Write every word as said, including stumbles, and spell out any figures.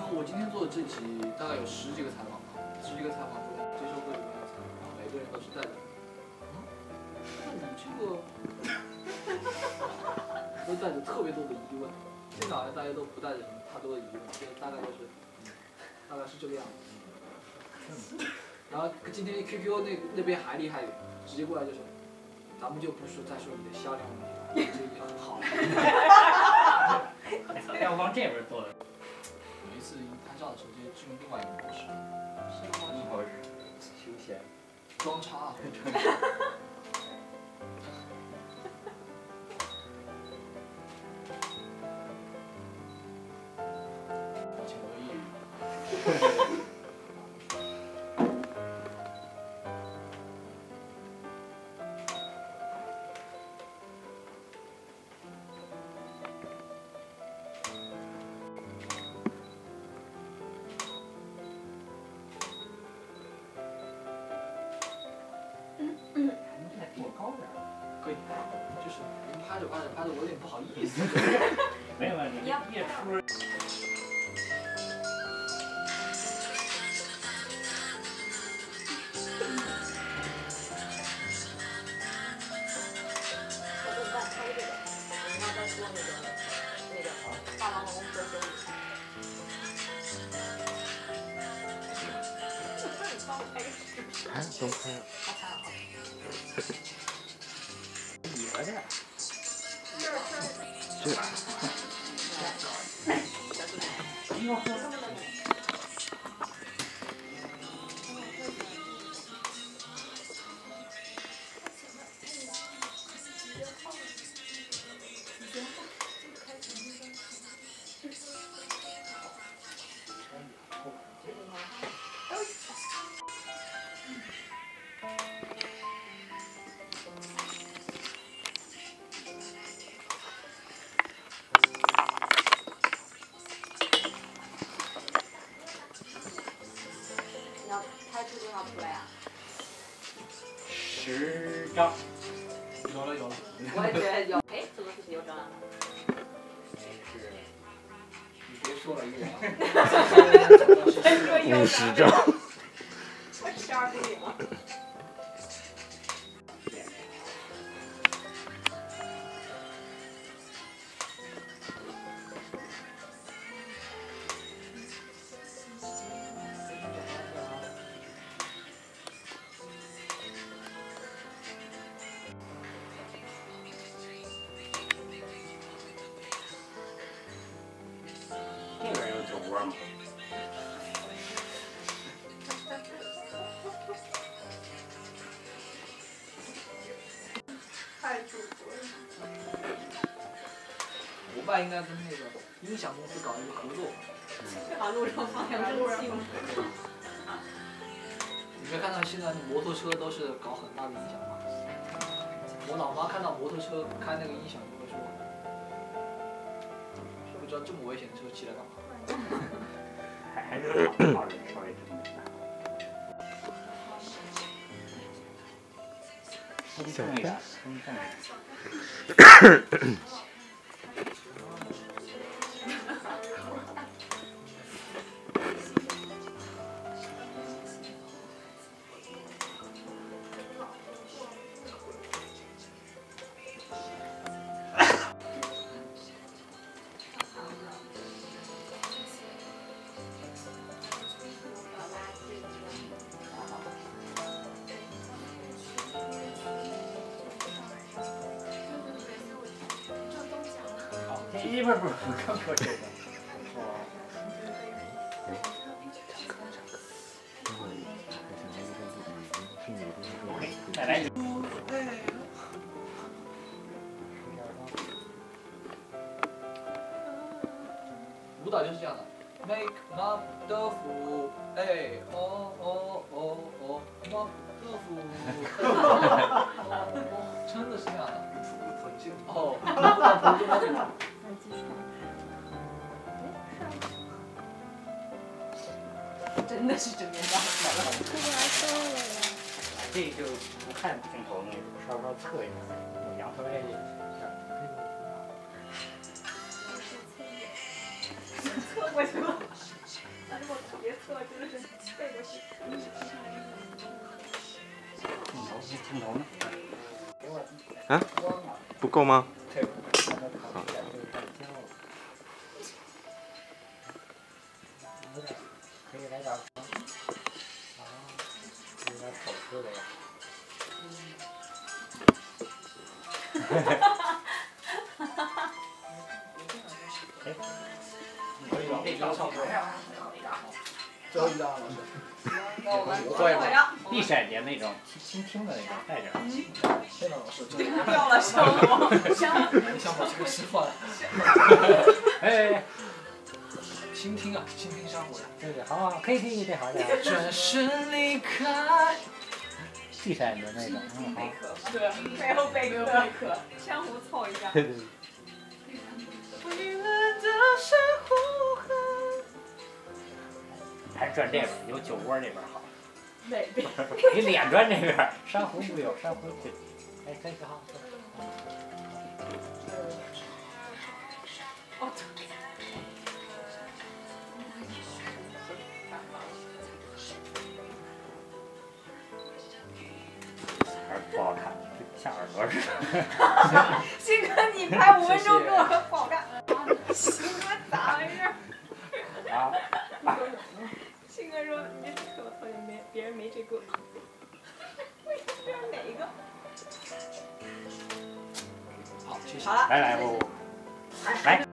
我今天做的这集大概有十几个采访吧，十几个采访中接受各种各样的采访，每个人都是带着，嗯，那你这个，都带着特别多的疑问。现场大家都不带着太多的疑问，就大概就是，大概是这个样子。然后今天 Q Q 那那边还厉害一点，直接过来就是，咱们就不说再说你的销量问题了，这已经很好了。 要往这边做的。 每一次拍照的时候，就进入另外一个模式。 什么模式？休闲。 装叉。请我一语。可以，就是您拍着拍着拍着，我有点不好意思。 没有问题，一出。 哎，都拍了。 你回来。 这。 十张。 有了有了。 我也觉得有。哎，这个是有张啊。 没事。 你别说了，一个。 五十张。 我十二不领了。 这边有酒窝吗？ 太主播了。 国办应该跟那个音响公司搞一个合作。 把路上放两个路器吗？ 你没看到现在摩托车都是搞很大的音响吗？我老妈看到摩托车开那个音响就会说，说不知道这么危险的车骑来干嘛？ 还还是好人稍微正点。丰盛一点，丰盛一点。一会儿不是我刚说这个。再来一个。 舞蹈就是这样的 ，make up 的福，哎，哦哦哦哦 ，make 的福，哦哦，真的是这样的。哦，不能不是那个。 真的是正面照。 这就不看镜头那个，稍稍侧一下，有羊头哎。 侧过去了。 但是我特别侧，就是背过去。 镜头呢？ 啊？不够吗？ 可以来点，啊，有点口吃的呀。哎， 可以了，这张差不多。最后一张，老师。 那我们做一个会要地闪节那种倾听的那种，带点。 天哪，老师，这掉了生活，香你想把这个示范。 哎， 倾听啊，倾听生活呀。 对对，好好，可以可以，这好点。 转身离开。 地闪节那种，嗯好。 贝壳，对，没有贝壳，贝壳，相互凑一下。 对对对。还是转这边，有酒窝这边好。 哪边？ 你脸转这边，珊瑚不有，珊瑚对。哎，可以好。 哦。 还是不好看，像耳朵似的。鑫哥，你拍五分钟给我不好看。鑫哥咋回事？ 啊。 鑫哥说：“你这是我头像没，别人没这个。”为什么这样哪一个？ 好，谢谢。 好了。 来来，我我来。